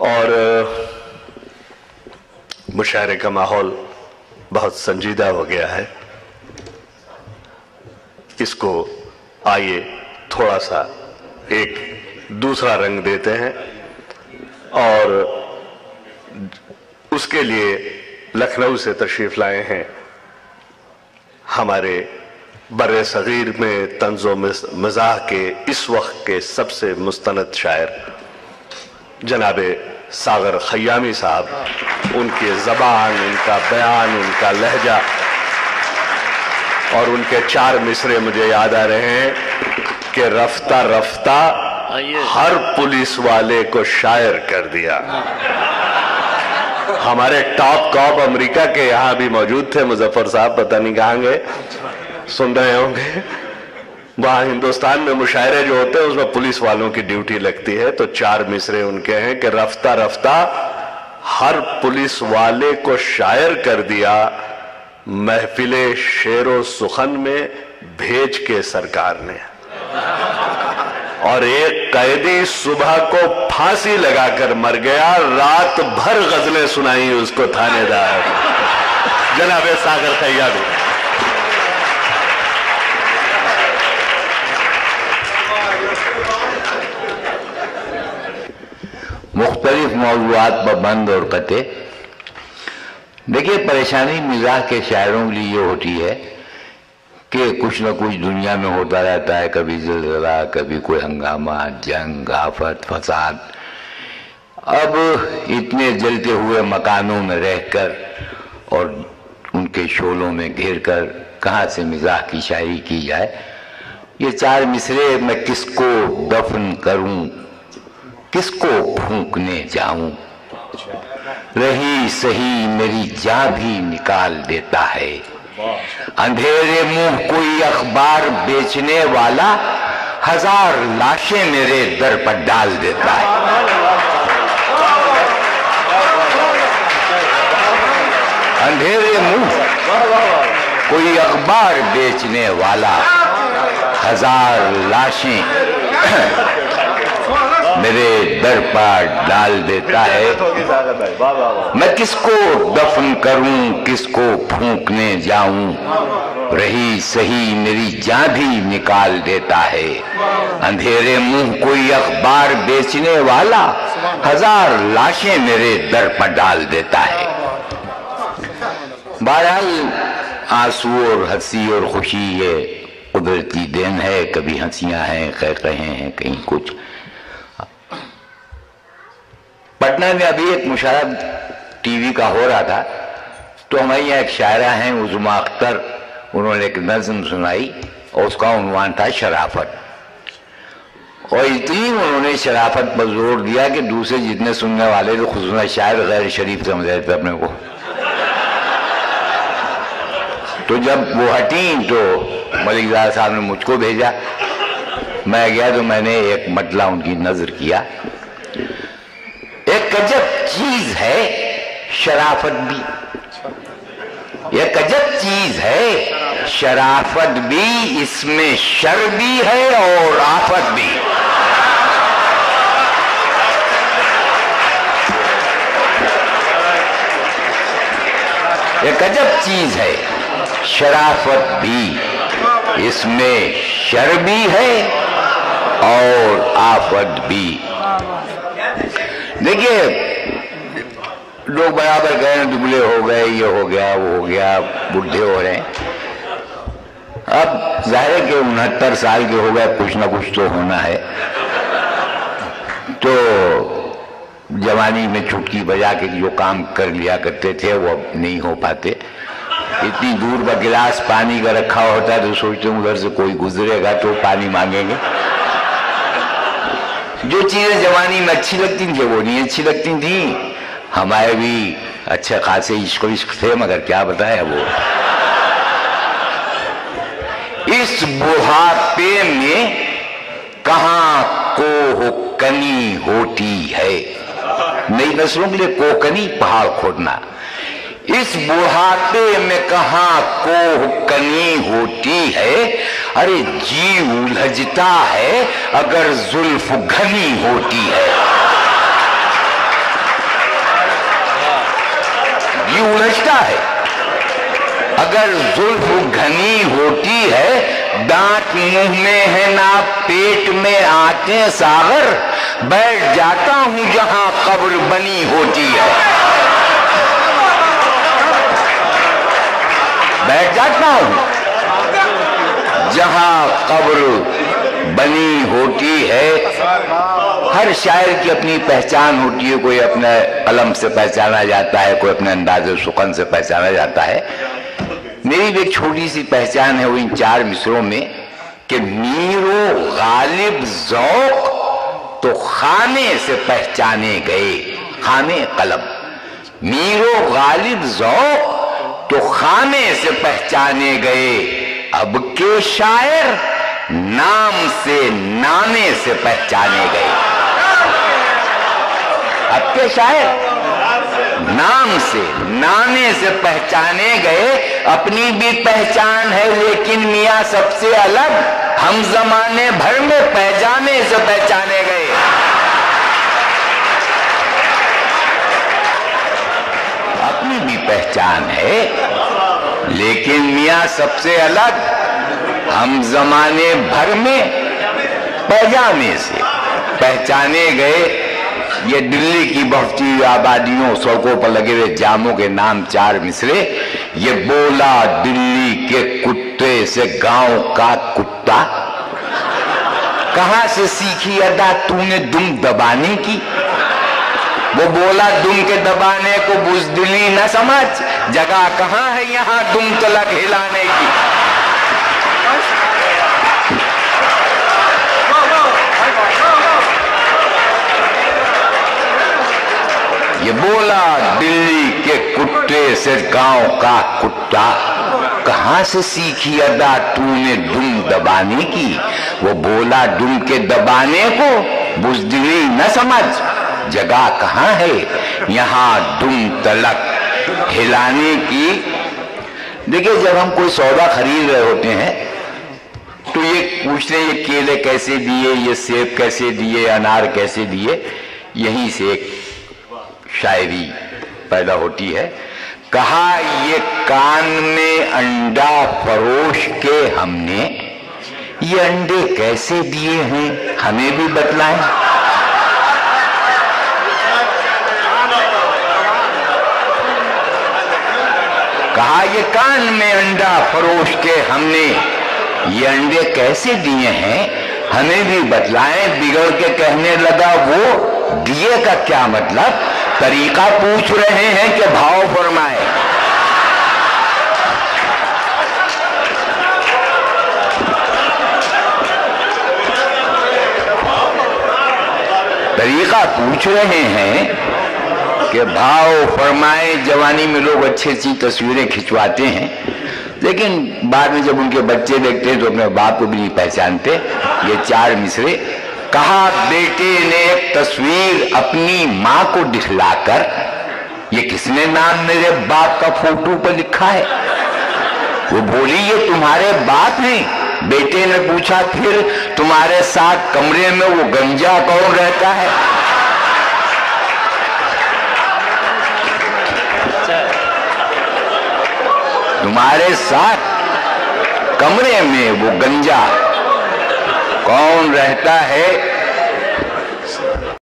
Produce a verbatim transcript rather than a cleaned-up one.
اور مشاعرے کا ماحول بہت سنجیدہ ہو گیا ہے. اس کو آئیے تھوڑا سا ایک دوسرا رنگ دیتے ہیں، اور اس کے لیے لکھنؤ سے تشریف لائے ہیں ہمارے بر صغیر میں طنز و مزاح کے اس وقت کے سب سے مستند شاعر جناب ساغر خیامی صاحب. ان کی زبان، ان کا بیان، ان کا لہجہ اور ان کے چار مصرے مجھے یاد آ رہے ہیں کہ رفتہ رفتہ ہر پولیس والے کو شاعر کر دیا. ہمارے ٹاپ کاپ امریکہ کے یہاں بھی موجود تھے، مظفر صاحب پتہ نہیں کہاں گے، سن رہے ہوں گے. وہاں ہندوستان میں مشاعرے جو ہوتے ہیں اس میں پولیس والوں کی ڈیوٹی لگتی ہے، تو چار مصرے ان کے ہیں کہ رفتہ رفتہ ہر پولیس والے کو شاعر کر دیا، محفل شعر و سخن میں بھیج کے سرکار نے. اور ایک قیدی صبح کو پھانسی لگا کر مر گیا، رات بھر غزلیں سنائی اس کو تھانے دار. جناب ساغر خیامی. مختلف موضوعات پر بند اور قطع. دیکھیے، پریشانی مزاح کے شاعروں کے لیے یہ ہوتی ہے کہ کچھ نہ کچھ دنیا میں ہوتا رہتا ہے، کبھی زلزلہ، کبھی کوئی ہنگامہ، جنگ، آفت، فساد. اب اتنے جلتے ہوئے مکانوں میں رہ کر اور ان کے شعلوں میں گھیر کر کہاں سے مزاح کی شاعری کی جائے. یہ چار مصرے میں کس کو دفن کروں، کس کو پھونکنے جاؤں، رہی سہی میری جان بھی نکال دیتا ہے. اندھیرے منہ کوئی اخبار بیچنے والا، ہزار لاشیں میرے در پر ڈال دیتا ہے. اندھیرے منہ کوئی اخبار بیچنے والا، ہزار لاشیں میرے در پر ڈال دیتا ہے. میں کس کو دفن کروں، کس کو پھونکنے جاؤں، رہی سہی میری جان بھی نکال دیتا ہے. اندھیرے منہ کوئی اخبار بیچنے والا، ہزار لاشیں میرے در پر ڈال دیتا ہے. بہرحال آنسو اور ہنسی اور خوشی یہ قدرتی دین ہے. کبھی ہنسیاں ہیں، قہقہیں ہیں، کہیں کچھ. پٹنہ میں ابھی ایک مشاعرہ ٹی وی کا ہو رہا تھا، تو ہمارے یہاں ایک شاعرہ ہیں عظمیٰ اختر، انہوں نے ایک نظم سنائی اور اس کا عنوان تھا شرافت. اور اتنی انہوں نے شرافت پر زور دیا کہ دوسرے جتنے سننے والے تو خصوصاً شاعر غیر شریف سمجھ رہے تھے اپنے کو. تو جب وہ ہٹیں تو ملک زادہ صاحب نے مجھ کو بھیجا. میں گیا تو میں نے ایک مطلع ان کی نظر کیا. ایک عجب چیز ہے شرافت بھی، ایک عجب چیز ہے شرافت بھی، اس میں شر بھی ہے اور آفت بھی. ایک عجب چیز ہے شرافت بھی، اس میں شر بھی ہے اور آفت بھی. دیکھیے، لوگ برابر گئے، دبلے ہو گئے، یہ ہو گیا، وہ ہو گیا، بڈھے ہو رہے ہیں. اب ظاہر ہے کہ انہتر سال کے ہو گئے، کچھ نہ کچھ تو ہونا ہے. تو جوانی میں چٹکی بجا کے جو کام کر لیا کرتے تھے وہ اب نہیں ہو پاتے. اتنی دور پر گلاس پانی کا رکھا ہوتا ہے تو سوچتے ہوں ادھر سے کوئی گزرے گا تو پانی مانگیں گے. جو چیزیں جوانی میں اچھی لگتی تھیں وہ نہیں اچھی لگتی تھیں. ہمارے بھی اچھے خاصے عشق و عشق تھے، مگر کیا بتائیں وہ. اس بڑھاپے میں کہاں کوہکنی ہوتی ہے. نئی نسلوں کے لیے کوہکنی پہاڑ کھودنا. اس بڑھاپے میں کہاں کوہکنی ہوتی ہے. ارے جی الجھتا ہے اگر زلف گھنی ہوتی ہے. بیٹھتا ہے. اگر زلف گھنی ہوتی ہے دانت منہ میں ہے نہ پیٹ میں آتے ساغر, بیٹھ جاتا ہوں جہاں قبر بنی ہوتی ہے. بیٹھ جاتا ہوں جہاں قبر بنی ہوتی ہے. ہر شاعر کی اپنی پہچان ہوتی ہے. کوئی اپنے قلم سے پہچانا جاتا ہے, کوئی اپنے انداز سخن سے پہچانا جاتا ہے. میری بھی ایک چھوٹی سی پہچان ہے وہ ان چار مصروں میں کہ میر و غالب ذوق تو خانے سے پہچانے گئے. خانے قلم. میر و غالب ذوق تو خانے سے پہچانے گئے. اب کے شاعر نام سے نانے سے پہچانے گئے. اب کے شاعر نام سے نانے سے پہچانے گئے. اپنی بھی پہچان ہے لیکن میاں سب سے الگ, ہم زمانے بھر میں پہچانے سے پہچانے گئے. اپنی بھی پہچان ہے لیکن میاں سب سے الگ, ہم زمانے بھر میں پہچانے سے پہچانے گئے. یہ دلی کی بڑھتی ہوئی آبادیوں, سڑکوں پر لگے ہوئے جاموں کے نام چار مصرے. یہ بولا دلی کے کتے سے گاؤں کا کتا, کہاں سے سیکھی ادا تو نے دم دبانے کی. وہ بولا دم کے دبانے کو بزدلی نہ سمجھ, جگہ کہاں ہے یہاں دم تلک ہلانے کی. یہ بولا دلی کے کتے سے گاؤں کا کتا, کہاں سے سیکھی ادا تو نے دم دبانے کی. وہ بولا دم کے دبانے کو بزدلی نہ سمجھ, جگہ کہاں ہے یہاں دم تلک ہلانے کی. دیکھیں جب ہم کوئی سودا خرید رہے ہوتے ہیں تو یہ پوچھتے ہیں یہ کیلے کیسے دیے, یہ سیب کیسے دیے, انار کیسے دیے. یہیں سے ایک شاعری پیدا ہوتی ہے. کہا یہ کان میں انڈا فروش کے ہم نے, یہ انڈے کیسے دیے ہیں ہمیں بھی بتلائیں. کہا یہ کان میں انڈا فروش کے ہم نے, یہ انڈے کیسے دیے ہیں ہمیں بھی بتلائیں. بگڑ کے کہنے لگا وہ دیے کا کیا مطلب, طریقہ پوچھ رہے ہیں کہ بھاؤ فرمائے. طریقہ پوچھ رہے ہیں کہ بھاؤ فرمائے. جوانی میں لوگ اچھی اچھی تصویریں کھنچواتے ہیں لیکن بعد میں جب ان کے بچے دیکھتے ہیں تو اپنے باپ کو بھی نہیں پہچانتے. یہ چار مصرے. کہا بیٹے نے ایک تصویر اپنی ماں کو دکھلا کر, یہ کس نے نام میرے باپ کا فوٹو پر لکھا ہے. وہ بولی یہ تمہارے باپ ہیں. بیٹے نے پوچھا پھر تمہارے ساتھ کمرے میں وہ گنجا کون رہتا ہے. تمہارے ساتھ کمرے میں وہ گنجا کون رہتا ہے.